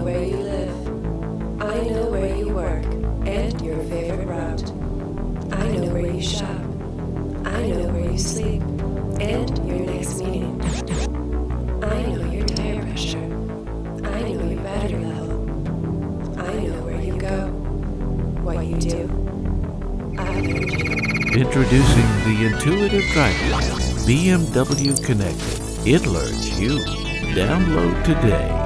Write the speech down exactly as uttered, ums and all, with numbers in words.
where you live. I know where you work and your favorite route. I know where you shop. I know where you sleep and your next meeting. I know your tire pressure. I know your battery level. I know where you go, what you do. I learned you. Introducing the intuitive driving B M W Connected. It learns you. Download today.